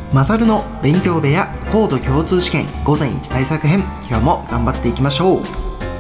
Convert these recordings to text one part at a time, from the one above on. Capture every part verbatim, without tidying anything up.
マサルの勉強部屋コード共通試験午前いち対策編、今日も頑張っていきましょう。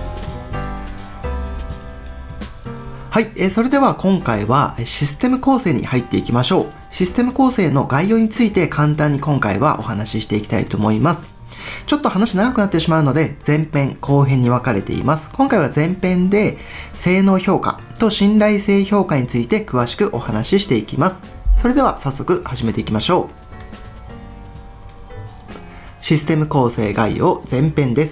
はい、えー、それでは今回はシステム構成に入っていきましょう。システム構成の概要について簡単に今回はお話ししていきたいと思います。ちょっと話長くなってしまうので前編後編に分かれています。今回は前編で性能評価と信頼性評価について詳しくお話ししていきます。それでは早速始めていきましょう。システム構成概要前編です。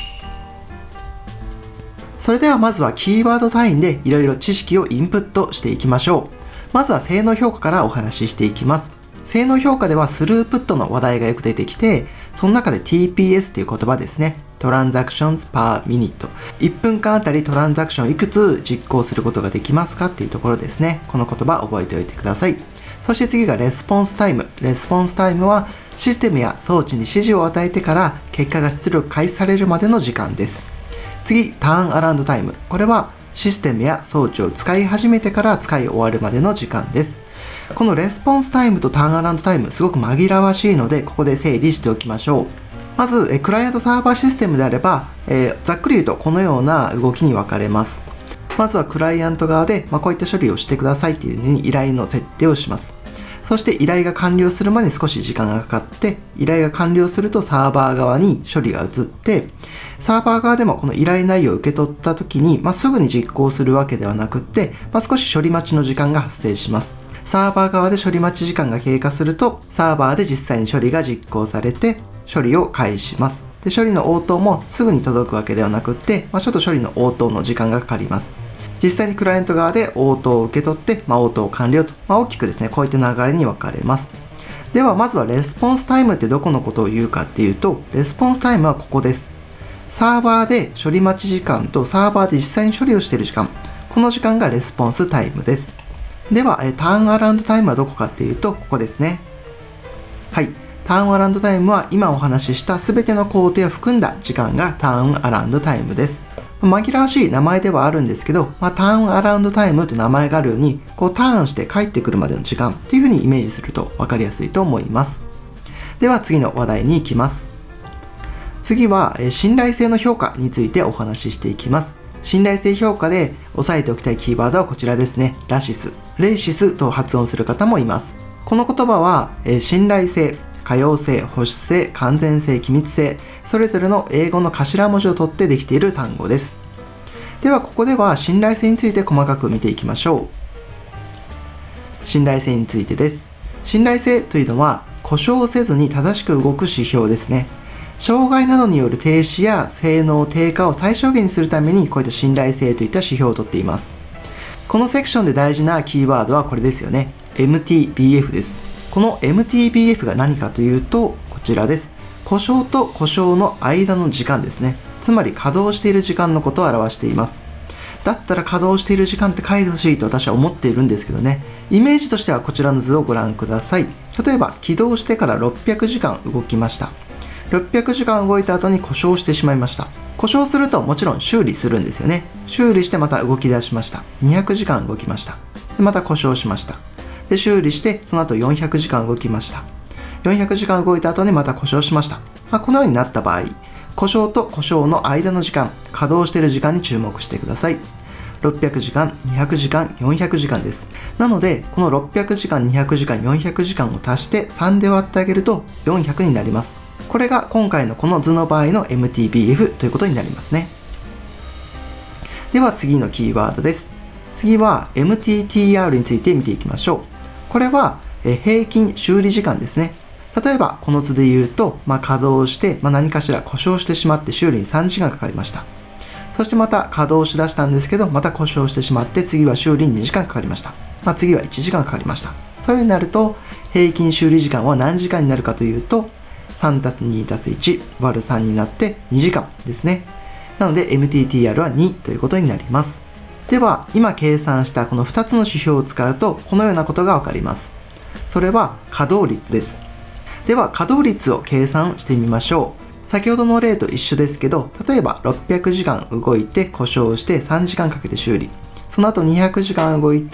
それではまずはキーワード単位でいろいろ知識をインプットしていきましょう。まずは性能評価からお話ししていきます。性能評価ではスループットの話題がよく出てきて、その中で ティーピーエス っていう言葉ですね。トランザクションズパーミニット。いっぷんかんあたりトランザクションいくつ実行することができますかっていうところですね。この言葉覚えておいてください。そして次がレスポンスタイム。レスポンスタイムはシステムや装置に指示を与えてから結果が出力開始されるまでの時間です。次、ターンアラウンドタイム。これはシステムや装置を使い始めてから使い終わるまでの時間です。このレスポンスタイムとターンアラウンドタイムすごく紛らわしいので、ここで整理しておきましょう。まず、えクライアントサーバーシステムであれば、えー、ざっくり言うとこのような動きに分かれます。まずはクライアント側で、まあ、こういった処理をしてくださいっていうふうに依頼の設定をします。そして依頼が完了するまでに少し時間がかかって、依頼が完了するとサーバー側に処理が移って、サーバー側でもこの依頼内容を受け取った時に、まあ、すぐに実行するわけではなくって、まあ、少し処理待ちの時間が発生します。サーバー側で処理待ち時間が経過すると、サーバーで実際に処理が実行されて、処理を開始します。で、処理の応答もすぐに届くわけではなくって、まあ、ちょっと処理の応答の時間がかかります。実際にクライアント側で応答を受け取って、まあ、応答完了と、まあ、大きくですね、こういった流れに分かれます。では、まずはレスポンスタイムってどこのことを言うかっていうと、レスポンスタイムはここです。サーバーで処理待ち時間とサーバーで実際に処理をしている時間、この時間がレスポンスタイムです。では、ターンアラウンドタイムはどこかっていうと、ここですね。はい。ターンアラウンドタイムは今お話しした全ての工程を含んだ時間がターンアラウンドタイムです。紛らわしい名前ではあるんですけど、まあ、ターンアラウンドタイムと名前があるように、こうターンして帰ってくるまでの時間っていう風にイメージすると分かりやすいと思います。では次の話題に行きます。次は信頼性の評価についてお話ししていきます。信頼性評価で押さえておきたいキーワードはこちらですね。ラシス。レイシスと発音する方もいます。この言葉は信頼性、可用性、保守性、完全性、機密性、それぞれの英語の頭文字を取ってできている単語です。ではここでは信頼性について細かく見ていきましょう。信頼性についてです。信頼性というのは故障せずに正しく動く指標ですね。障害などによる停止や性能低下を最小限にするためにこういった信頼性といった指標を取っています。このセクションで大事なキーワードはこれですよね。エムティービーエフ です。この エムティービーエフ が何かというと、こちらです。故障と故障の間の時間ですね。つまり稼働している時間のことを表しています。だったら稼働している時間って書いてほしいと私は思っているんですけどね。イメージとしてはこちらの図をご覧ください。例えば起動してからろっぴゃくじかん動きました。ろっぴゃくじかん動いた後に故障してしまいました。故障するともちろん修理するんですよね。修理してまた動き出しました。にひゃくじかん動きました。でまた故障しました。で修理してその後よんひゃくじかん動きました。よんひゃくじかん動いた後にまた故障しました。まあ、このようになった場合、故障と故障の間の時間、稼働している時間に注目してください。ろっぴゃくじかん、にひゃくじかん、よんひゃくじかんです。なので、このろっぴゃくじかん、にひゃくじかん、よんひゃくじかんを足してさんで割ってあげるとよんひゃくになります。これが今回のこの図の場合の エムティービーエフ ということになりますね。では次のキーワードです。次は エムティーティーアール について見ていきましょう。これは平均修理時間ですね。例えばこの図で言うと、まあ、稼働して、まあ、何かしら故障してしまって修理にさんじかんかかりました。そしてまた稼働しだしたんですけど、また故障してしまって次は修理ににじかんかかりました。まあ、次は、いちじかんかかりました。そういう風になると平均修理時間は何時間になるかというと さんたすにたすいち 割るさんになってにじかんですね。なので エムティーティーアール はにということになります。では今計算したこのふたつの指標を使うとこのようなことがわかります。それは稼働率です。では稼働率を計算してみましょう。先ほどの例と一緒ですけど、例えばろっぴゃくじかん動いて故障してさんじかんかけて修理、その後にひゃくじかん動いて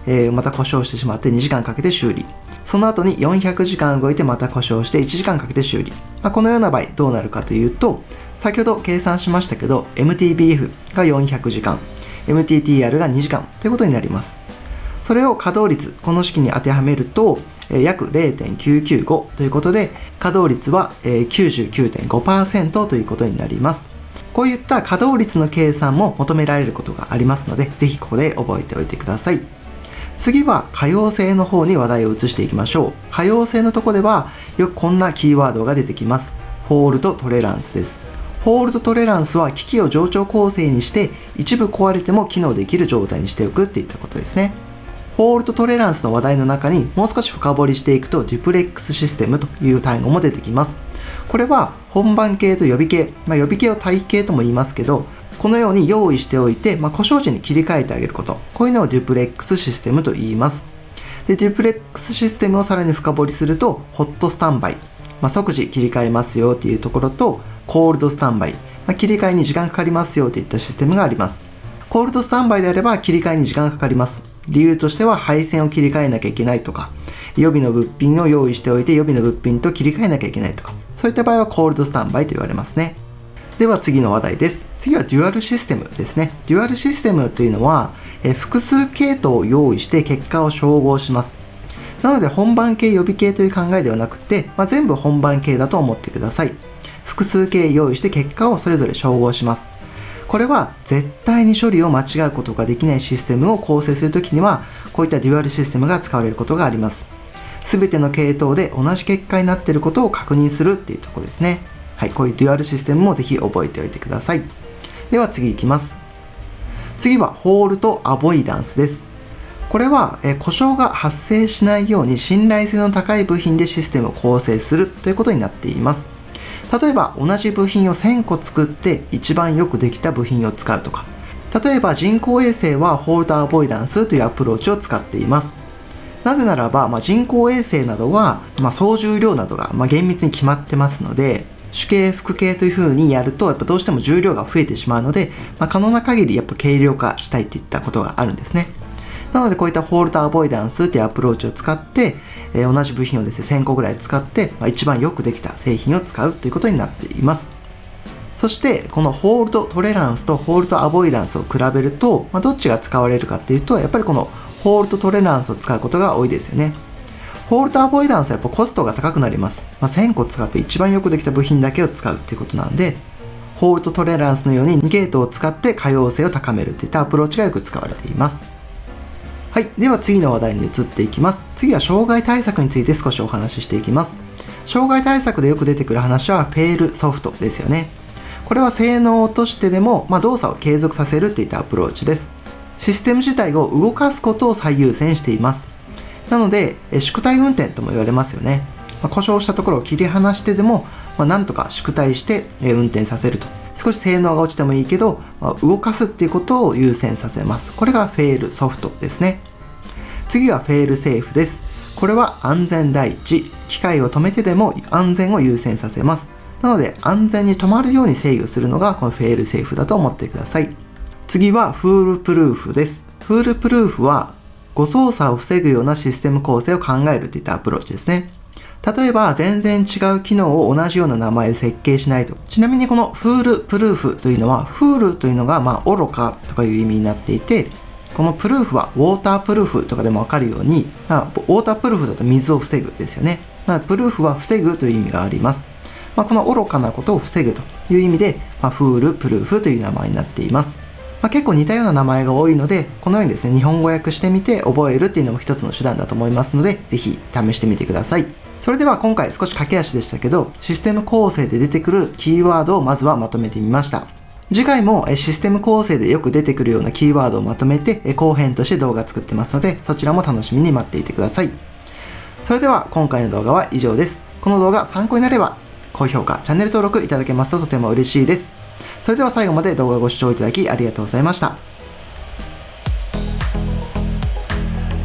えー、また故障してしまってにじかんかけて修理。その後によんひゃくじかん動いてまた故障していちじかんかけて修理。まあ、このような場合どうなるかというと、先ほど計算しましたけど エムティービーエフ がよんひゃくじかん、エムティーティーアール がにじかんということになります。それを稼働率、この式に当てはめると、えー、約 れいてんきゅうきゅうご ということで、稼働率は、えー、きゅうじゅうきゅうてんごパーセント ということになります。こういった稼働率の計算も求められることがありますので、ぜひここで覚えておいてください。次は可用性の方に話題を移していきましょう。可用性のところではよくこんなキーワードが出てきます。フォールトトレランスです。フォールトトレランスは機器を冗長構成にして一部壊れても機能できる状態にしておくっていったことですね。フォールトトレランスの話題の中にもう少し深掘りしていくとデュプレックスシステムという単語も出てきます。これは本番系と予備系、まあ、予備系を待機系とも言いますけど、このように用意しておいて、まあ、故障時に切り替えてあげること。こういうのをデュプレックスシステムと言います。で、デュプレックスシステムをさらに深掘りすると、ホットスタンバイ、まあ、即時切り替えますよっていうところと、コールドスタンバイ、まあ、切り替えに時間かかりますよといったシステムがあります。コールドスタンバイであれば切り替えに時間かかります。理由としては配線を切り替えなきゃいけないとか、予備の物品を用意しておいて予備の物品と切り替えなきゃいけないとか、そういった場合はコールドスタンバイと言われますね。では次の話題です。次はデュアルシステムですね。デュアルシステムというのは、え複数系統を用意して結果を照合します。なので本番系予備系という考えではなくて、まあ、全部本番系だと思ってください。複数系用意して結果をそれぞれ照合します。これは絶対に処理を間違うことができないシステムを構成するときには、こういったデュアルシステムが使われることがあります。すべての系統で同じ結果になっていることを確認するっていうところですね。はい、こういうデュアルシステムもぜひ覚えておいてください。では次いきます。次はフォールトアボイダンスです。これは、え故障が発生しないように信頼性の高い部品でシステムを構成するということになっています。例えば同じ部品をせんこ作って一番よくできた部品を使うとか、例えば人工衛星はフォールトアボイダンスというアプローチを使っています。なぜならば、まあ、人工衛星などは、まあ、総重量などが、まあ、厳密に決まってますので、主系副系という風にやるとやっぱどうしても重量が増えてしまうので、まあ、可能な限りやっぱ軽量化したいといったことがあるんですね。なのでこういったフォールトアボイダンスというアプローチを使って、えー、同じ部品をですねせんこぐらい使って、まあ、一番よくできた製品を使うということになっています。そしてこのホールドトレランスとホールドアボイダンスを比べると、まあ、どっちが使われるかっていうと、やっぱりこのホールドトレランスを使うことが多いですよね。ホールドアボイダンスはやっぱコストが高くなります。まあ、せんこ使って一番よくできた部品だけを使うっていうことなんで、ホールドトレランスのようにに系統を使って可用性を高めるといったアプローチがよく使われています。はい。では次の話題に移っていきます。次は障害対策について少しお話ししていきます。障害対策でよく出てくる話はフェールソフトですよね。これは性能を落としてでも、まあ、動作を継続させるといったアプローチです。システム自体を動かすことを最優先しています。なので、縮体運転とも言われますよね。まあ、故障したところを切り離してでも、まあ、なんとか縮体して運転させると。少し性能が落ちてもいいけど、まあ、動かすっていうことを優先させます。これがフェールソフトですね。次はフェールセーフです。これは安全第一。機械を止めてでも安全を優先させます。なので安全に止まるように制御するのがこのフェールセーフだと思ってください。次はフールプルーフです。フールプルーフは誤操作を防ぐようなシステム構成を考えるといったアプローチですね。例えば全然違う機能を同じような名前で設計しないと。ちなみにこのフールプルーフというのは、フールというのがまあ愚かとかいう意味になっていて、このプルーフはウォータープルーフとかでもわかるように、あウォータープルーフだと水を防ぐですよね。なのでプルーフは防ぐという意味があります。まあ、この愚かなことを防ぐという意味で、まあ、フールプルーフという名前になっています。まあ、結構似たような名前が多いので、このようにですね、日本語訳してみて覚えるっていうのも一つの手段だと思いますので、ぜひ試してみてください。それでは今回少し駆け足でしたけど、システム構成で出てくるキーワードをまずはまとめてみました。次回もシステム構成でよく出てくるようなキーワードをまとめて後編として動画作ってますので、そちらも楽しみに待っていてください。それでは今回の動画は以上です。この動画参考になれば高評価、チャンネル登録いただけますととても嬉しいです。それでは最後まで動画ご視聴いただきありがとうございました。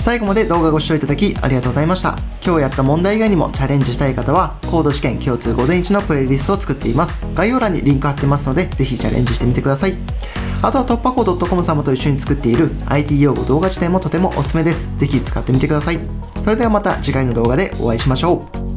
最後まで動画ご視聴いただきありがとうございました。今日やった問題以外にもチャレンジしたい方は、コード試験共通午前一のプレイリストを作っています。概要欄にリンク貼ってますので、ぜひチャレンジしてみてください。あとは突破口 .com 様と一緒に作っている アイティー 用語動画辞典もとてもおすすめです。ぜひ使ってみてください。それではまた次回の動画でお会いしましょう。